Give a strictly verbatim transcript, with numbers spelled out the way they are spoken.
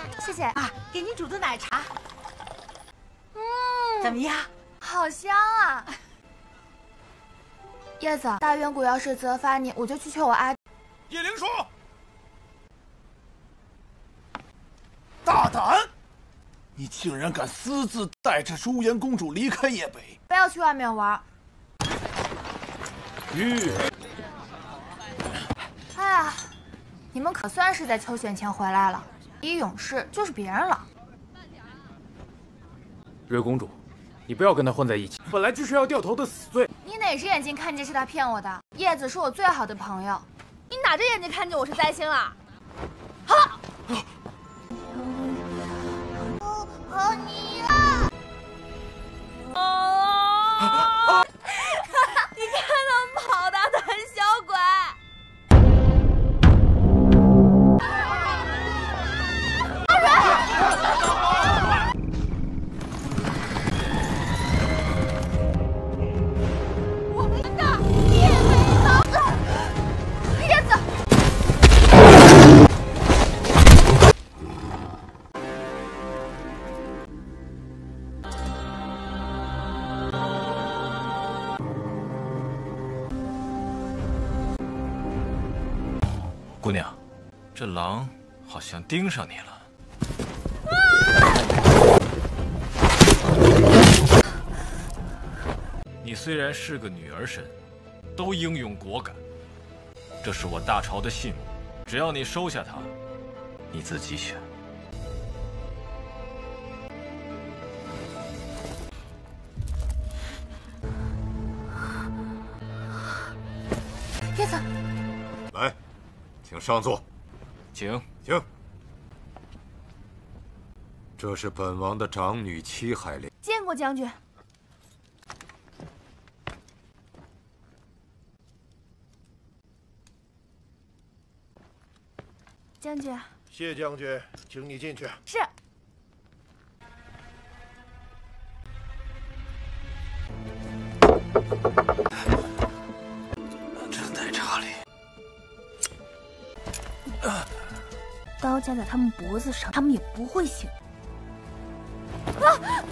谢谢啊，给你煮的奶茶。 嗯， 怎么样？ 好香啊！叶子，大远谷要是责罚你，我就去求我阿。 叶灵说：“大胆！你竟然敢私自带着舒颜公主离开叶北！ 不要去外面玩。” 玉。 哎呀，你们可算是在秋选前回来了。一勇士就是别人了。 瑞公主，你不要跟他混在一起，本来就是要掉头的死罪。 你哪只眼睛看见是他骗我的？叶子是我最好的朋友。 你哪只眼睛看见我是灾星了？哈！ 和你啊！ 哦！你看他们跑的，胆小鬼！ 我们的叶北老子，叶子。 姑娘，这狼好像盯上你了。你虽然是个女儿身，都英勇果敢。这是我大朝的信物，只要你收下它，你自己选。 叶子， 来，请上座。 请请。这是本王的长女戚海莲。 见过将军。将军。 谢将军，请你进去。 是。 这奶茶里。 刀架在他们脖子上，他们也不会醒。啊！